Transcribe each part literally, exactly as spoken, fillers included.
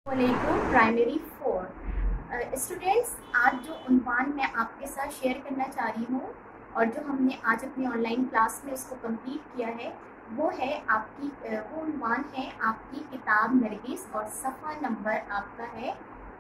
वालेकुम primary four students, आज जो उन्वान मैं आपके साथ शेयर करना चाह रही हूँ और जो हमने आज अपनी ऑनलाइन क्लास में इसको कंप्लीट किया है वो है आपकी uh, वो उन्वान है आपकी किताब नरगिस और सफ़ा नंबर आपका है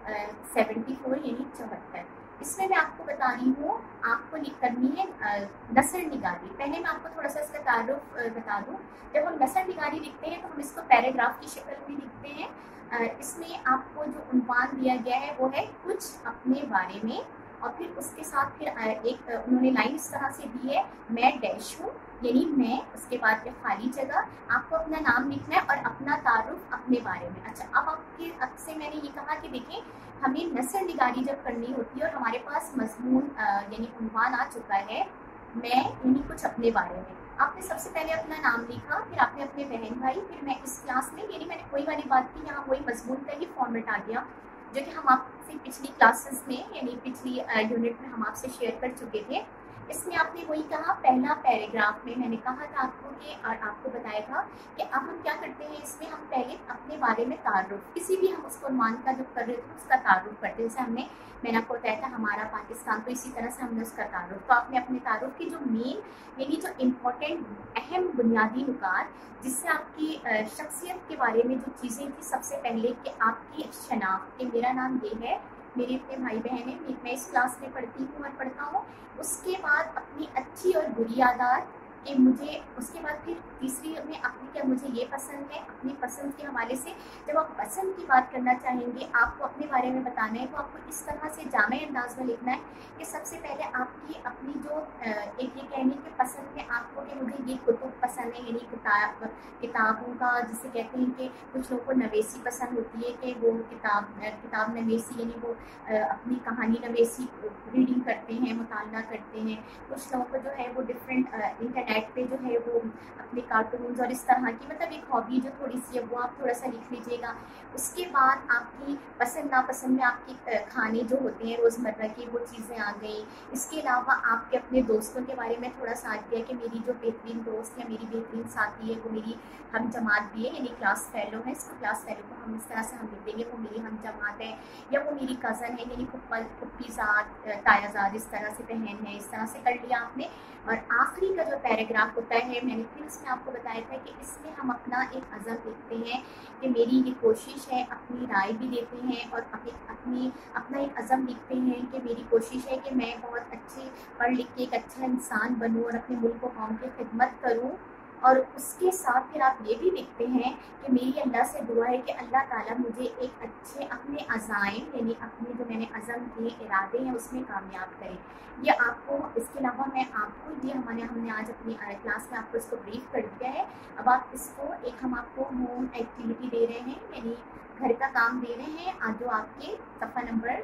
सेवेंटी फोर यानी चौहत्तर। इसमें मैं आपको बता रही हूँ आपको करनी है नसर निगारी। पहले मैं आपको थोड़ा सा इसका तारुफ बता दूँ। जब हम नसर निगारी लिखते हैं तो हम इसको पैराग्राफ की शक्ल में लिखते हैं। इसमें आपको जो उन्वान दिया गया है वो है कुछ अपने बारे में, और फिर उसके साथ फिर एक उन्होंने लाइन इस तरह से दी है, मैं डैश हूँ यानी मैं, उसके बाद फिर खाली जगह, आपको अपना नाम लिखना है और अपना तारुफ अपने बारे में। अच्छा, अब आपके आपसे मैंने ये कहा कि देखें हमें नसर निगारी जब करनी होती है और हमारे पास मजमून यानी उन्वान आ चुका है मैं यानी कुछ अपने बारे में, आपने सबसे पहले अपना नाम लिखा, फिर आपने अपने बहन भाई, फिर मैं इस क्लास में, यानी मैंने कोई वाली बात की, यहाँ वही मजमून का ही फॉर्मेट आ गया जो कि हम आपसे पिछली क्लासेस में यानी पिछली यूनिट में हम आपसे शेयर कर चुके थे। इसमें आपने वही कहा, पहला पैराग्राफ में मैंने कहा था आपको कि और आपको बताया था कि अब हम क्या करते हैं, इसमें हम पहले अपने बारे में तारुफ, किसी भी हम उसको मान का जो कर रहे थे उसका तारुफ करते हैं। जैसे हमने मैंने आपको बताया था हमारा पाकिस्तान, तो इसी तरह से हमने उसका तारुफ, तो आपने अपने तारुफ की जो मेन यानी जो इम्पोर्टेंट अहम बुनियादी नुकात जिससे आपकी शख्सियत के बारे में जो चीज़ें थी, सबसे पहले कि आपकी शनाख्त कि मेरा नाम ये है, मेरे इतने भाई बहन हैं, मैं इस क्लास में पढ़ती हूँ और पढ़ता हूँ। उसके बाद अपनी अच्छी और बुरी आदत कि मुझे, उसके बाद फिर तीसरी में अपनी क्या मुझे ये पसंद है, अपनी पसंद के हवाले से जब आप पसंद की बात करना चाहेंगे, आपको अपने बारे में बताना है, तो आपको इस तरह से जामे अंदाज में लिखना है कि सबसे पहले आपकी अपनी जो एक ये कहने की पसंद है आपको कि मुझे ये कुतुब पसंद है, यानी किताब किताबों का जिसे कहते हैं कि कुछ लोगों को नवेसी पसंद होती है कि वो किताब किताब नवेसी यानी वो अपनी कहानी नवेसी रीडिंग करते हैं, मुताला करते हैं। कुछ लोगों को जो है वो डिफरेंट इंटरनेट पे जो है वो अपने कार्टून्स और इस तरह की मतलब एक हॉबी जो थोड़ी सी है वो आप थोड़ा सा लिख लीजिएगा। उसके बाद आपकी पसंद नापसंद में आपकी खाने जो होते हैं रोज़मर्रा की वो चीज़ें आ गई। इसके अलावा आपके अपने दोस्तों के बारे में थोड़ा सा दिया कि मेरी जो बेहतरीन दोस्त है, मेरी बेहतरीन साथी है, वो मेरी हम जमात भी है यानी क्लास फेलो है। इसको क्लास फेलो को हम इस तरह से हम लिख देंगे वो मेरी हम जमात है, या वो मेरी कज़न है यानी फुप्पल फुप्पीज़ाद तायाज़ाद, इस तरह से बहन है, इस तरह से कर लिया आपने। और आखिरी का जो पैराग्राफ होता है, मैंने फिर इसमें आपको बताया था कि इसमें हम अपना एक अज़म लिखते हैं कि मेरी ये कोशिश है, अपनी राय भी देते हैं और अपनी अपनी अपना एक अज़म लिखते हैं कि मेरी कोशिश है कि मैं बहुत अच्छी पढ़ लिख के एक अच्छा इंसान बनूँ और अपने मुल्क व कौम की खिदमत करूँ। और उसके साथ फिर आप ये भी लिखते हैं कि मेरी अल्लाह से दुआ है कि अल्लाह ताला मुझे एक अच्छे अपने अज़ाइम यानी अपने जो मैंने अज़म के इरादे हैं उसमें कामयाब करें। ये आपको, इसके अलावा मैं आपको ये हमारे हमने आज अपनी क्लास में आपको इसको ब्रीफ कर दिया है। अब आप इसको एक हम आपको होम एक्टिविटी दे रहे हैं यानी घर का काम दे रहे हैं आज जो आपके सफ़ा नंबर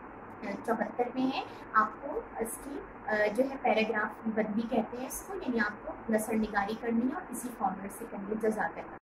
चौहत्तर में है। आपको इसकी जो है पैराग्राफ बंदी कहते हैं इसको, यानी आपको नसर निगारी करनी है और इसी फॉर्मेट से करनी है। जज़ाकल्लाह।